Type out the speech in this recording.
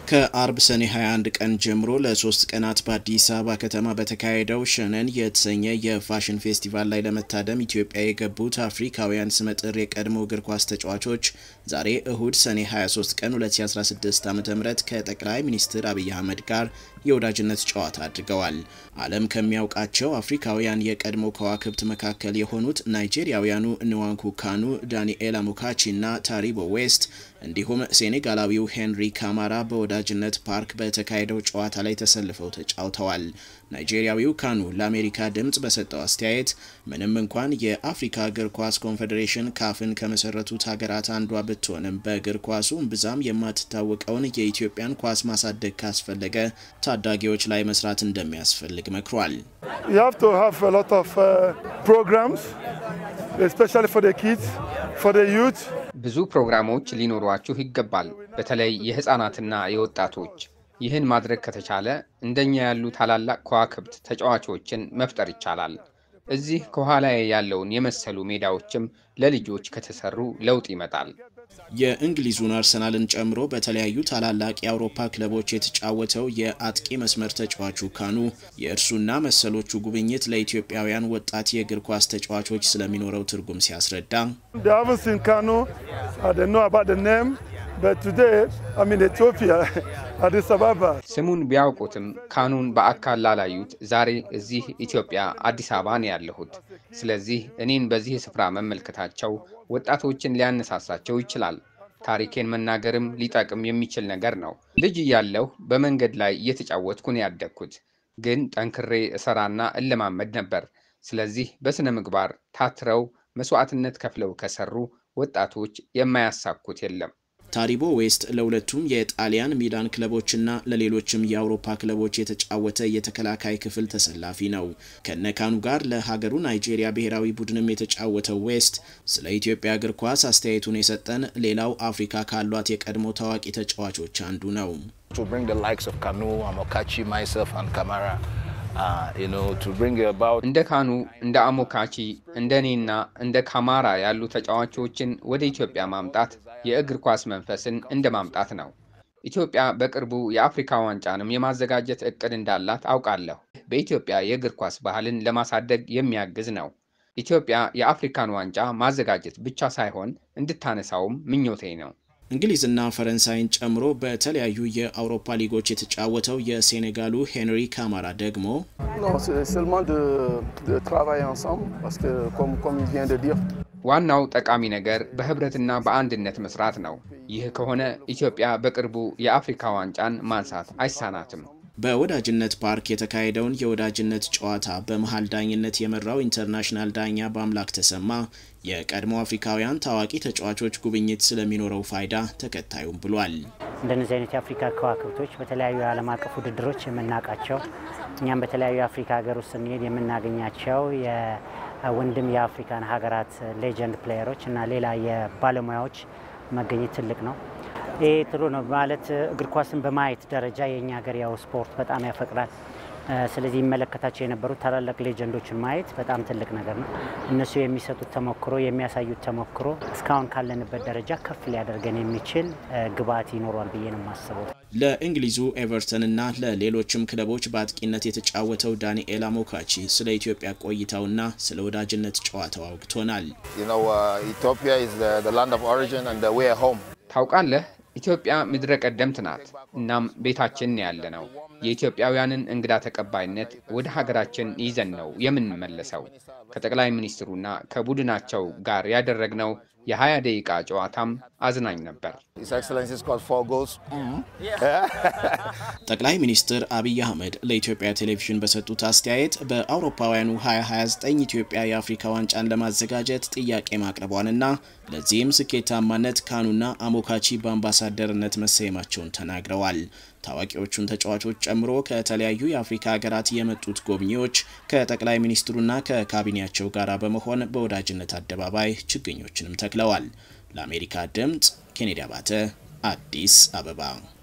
ከአርብ ሰኔ 21 ቀን ጀምሮ ለ3 ቀናት በአዲስ አበባ ከተማ በተካሄደው ሸነን የተሰኘ የፋሽን ፌስቲቫል ላይ ለመታደም ኢትዮጵያ የገቡት አፍሪካውያን ስመጥር የቀድሞ እግር ኳስ ተጫዋቾች ዛሬ እሁድ ሰኔ 23 ቀን 2016 ዓ.ም ከጠቅላይ ሚኒስትር አብይ አህመድ ጋር የወዳጅነት ጨዋታ አድርገዋል። ዓለም ከሚያውቃቸው አፍሪካውያን የቀድሞ ከዋክብት መካከል የሆኑት ናይጄሪያውያኑ ንዋንኩ ካኑ፣ ዳንኤል አሞካቺ እና ታሪቦ ዌስት እንዲሁም ሴኔጋላዊው ሄንሪ ካማራ በወዳጅነት ፓርክ በተካሄደው ጨዋታ ላይ ተሰልፈው ተጫውተዋል። ናይጄሪያዊው ካኑ ለአሜሪካ ድምጽ በሰጠው አስተያየት ምንም እንኳን የአፍሪካ እግር ኳስ ኮንፌዴሬሽን ካፍን ከመሰረቱት ሀገራት አንዷ ብትሆንም በእግር ኳሱ ብዛም የማትታወቀውን የኢትዮጵያን ኳስ ማሳደግ ካስፈለገ ታዳጊዎች ላይ መስራት እንደሚያስፈልግ መክሯል። You have to have a lot of programs, especially for the kids, for the youth. ብዙ ፕሮግራሞች ሊኖሯችሁ ይገባል፣ በተለይ የህፃናትና የወጣቶች። ይህን ማድረግ ከተቻለ እንደኛ ያሉ ታላላቅ ከዋክብት ተጫዋቾችን መፍጠር ይቻላል። እዚህ ከኋላ ያለውን የመሰሉ ሜዳዎችም ለልጆች ከተሰሩ ለውጥ ይመጣል። የእንግሊዙን አርሰናልን ጨምሮ በተለያዩ ታላላቅ የአውሮፓ ክለቦች የተጫወተው የአጥቂ መስመር ተጫዋቹ ካኑ የእርሱና መሰሎቹ ጉብኝት ለኢትዮጵያውያን ወጣት የእግር ኳስ ተጫዋቾች ስለሚኖረው ትርጉም ሲያስረዳ But today, I'm in Ethiopia, Addis Ababa. ስሙን ቢያውቁትም ካኑን በአካል ላላዩት ዛሬ እዚህ ኢትዮጵያ አዲስ አበባ ነው ያለሁት። ስለዚህ እኔን በዚህ ስፍራ መመልከታቸው ወጣቶችን ሊያነሳሳቸው ይችላል። ታሪኬን መናገርም ሊጠቅም የሚችል ነገር ነው። ልጅ እያለሁ በመንገድ ላይ እየተጫወትኩ ነው ያደግኩት፣ ግን ጠንክሬ እሰራና እለማመድ ነበር። ስለዚህ በስነ ምግባር ታትረው መስዋዕትነት ከፍለው ከሰሩ ወጣቶች የማያሳኩት የለም። ታሪቦ ዌስት ለሁለቱም የጣሊያን ሚላን ክለቦችና ለሌሎችም የአውሮፓ ክለቦች የተጫወተ የተከላካይ ክፍል ተሰላፊ ነው። ከነካኑ ጋር ለሀገሩ ናይጄሪያ ብሔራዊ ቡድንም የተጫወተው ዌስት ስለ ኢትዮጵያ እግር ኳስ አስተያየቱን የሰጠን ሌላው አፍሪካ ካሏት የቀድሞ ታዋቂ ተጫዋቾች አንዱ ነው። To bring the likes of Kanu, Amokachi, myself and Kamara to bring about እንደ ካኑ እንደ አሞካቺ እንደኔና እንደ ካማራ ያሉ ተጫዋቾችን ወደ ኢትዮጵያ ማምጣት የእግር ኳስ መንፈስን እንደማምጣት ነው። ኢትዮጵያ በቅርቡ የአፍሪካ ዋንጫንም የማዘጋጀት እቅድ እንዳላት አውቃለሁ። በኢትዮጵያ የእግር ኳስ ባህልን ለማሳደግ የሚያግዝ ነው። ኢትዮጵያ የአፍሪካን ዋንጫ ማዘጋጀት ብቻ ሳይሆን እንድታነሳውም ምኞቴ ነው። እንግሊዝና ፈረንሳይን ጨምሮ በተለያዩ የአውሮፓ ሊጎች የተጫወተው የሴኔጋሉ ሄንሪ ካማራ ደግሞ ዋናው ጠቃሚ ነገር በህብረትና በአንድነት መስራት ነው። ይህ ከሆነ ኢትዮጵያ በቅርቡ የአፍሪካ ዋንጫን ማንሳት አይሳናትም። በወዳጅነት ፓርክ የተካሄደውን የወዳጅነት ጨዋታ በመሃል ዳኝነት የመራው ኢንተርናሽናል ዳኛ በአምላክ ተሰማ የቀድሞ አፍሪካውያን ታዋቂ ተጫዋቾች ጉብኝት ስለሚኖረው ፋይዳ ተከታዩም ብሏል። እንደነዚህ አይነት የአፍሪካ ከዋክብቶች በተለያዩ ዓለም አቀፍ ውድድሮች የምናቃቸው እኛም በተለያዩ የአፍሪካ ሀገር ውስጥ ስንሄድ የምናገኛቸው የወንድም የአፍሪካን ሀገራት ሌጀንድ ፕሌየሮች እና ሌላ የባለሙያዎች መገኘት ትልቅ ነው። ይሄ ጥሩ ነው ማለት እግር ኳስን በማየት ደረጃ የኛ ሀገር ያው ስፖርት በጣም ያፈቅራል። ስለዚህ ይመለከታቸው የነበሩ ታላላቅ ሌጀንዶችን ማየት በጣም ትልቅ ነገር ነው። እነሱ የሚሰጡት ተሞክሮ የሚያሳዩት ተሞክሮ እስካሁን ካለንበት ደረጃ ከፍ ሊያደርገን የሚችል ግብአት ይኖራል ብዬ ነው የማስበው። ለእንግሊዙ ኤቨርተን እና ለሌሎችም ክለቦች በአጥቂነት የተጫወተው ዳንኤል አሞካቺ ስለ ኢትዮጵያ ቆይታውና ስለ ወዳጅነት ጨዋታው አውግቶናል። Ethiopia is the land of origin and the way home. ታውቃለህ ኢትዮጵያ ምድረ ቀደምት ናት፣ እናም ቤታችን ያለነው የኢትዮጵያውያንን እንግዳ ተቀባይነት ወደ ሀገራችን ይዘን ነው የምንመለሰው። ከጠቅላይ ሚኒስትሩና ከቡድናቸው ጋር ያደረግነው የ20 ደቂቃ ጨዋታም አዝናኝ ነበር። His Excellency scored 4 goals. ጠቅላይ ሚኒስትር አብይ አህመድ ለኢትዮጵያ ቴሌቪዥን በሰጡት አስተያየት በአውሮፓውያኑ 2029 ኢትዮጵያ የአፍሪካ ዋንጫን ለማዘጋጀት ጥያቄ ማቅረቧንና ለዚህም ስኬታማነት ካኑና አሞካቺ በአምባሳደርነት መሰየማቸውን ተናግረዋል። ታዋቂዎቹን ተጫዋቾች ጨምሮ ከተለያዩ የአፍሪካ ሀገራት የመጡት ጎብኚዎች ከጠቅላይ ሚኒስትሩና ከካቢኔያቸው ጋር በመሆን በወዳጅነት አደባባይ ችግኞችንም ተክለዋል። ለአሜሪካ ድምጽ ኬኔዲ አባተ አዲስ አበባ